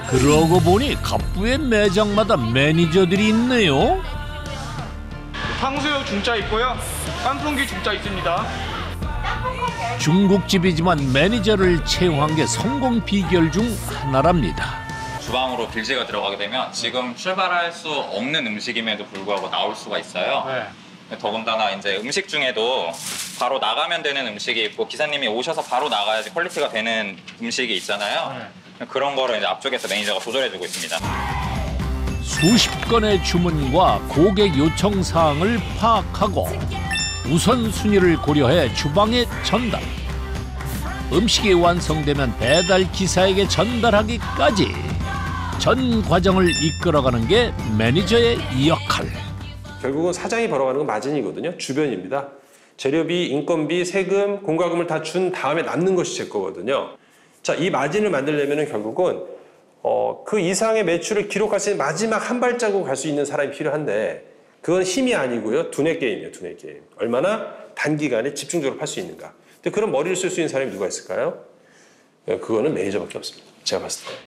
그러고 보니 갑부의 매장마다 매니저들이 있네요. 탕수육 중짜 있고요. 깐풍기 중짜 있습니다. 중국집이지만 매니저를 채용한 게 성공 비결 중 하나랍니다. 주방으로 빌지가 들어가게 되면 지금 출발할 수 없는 음식임에도 불구하고 나올 수가 있어요. 더군다나 이제 음식 중에도 바로 나가면 되는 음식이 있고 기사님이 오셔서 바로 나가야지 퀄리티가 되는 음식이 있잖아요. 그런 거를 이제 앞쪽에서 매니저가 조절해주고 있습니다. 수십 건의 주문과 고객 요청 사항을 파악하고 우선순위를 고려해 주방에 전달. 음식이 완성되면 배달 기사에게 전달하기까지 전 과정을 이끌어가는 게 매니저의 역할. 결국은 사장이 벌어가는 건 마진이거든요. 주변입니다. 재료비, 인건비, 세금, 공과금을 다 준 다음에 남는 것이 제 거거든요. 자, 이 마진을 만들려면 결국은 그 이상의 매출을 기록할 수 있는 마지막 한 발자국 갈 수 있는 사람이 필요한데 그건 힘이 아니고요. 두뇌 게임이에요. 두뇌 게임. 얼마나 단기간에 집중적으로 팔 수 있는가. 근데 그런 머리를 쓸 수 있는 사람이 누가 있을까요? 그거는 매니저밖에 없습니다. 제가 봤을 때.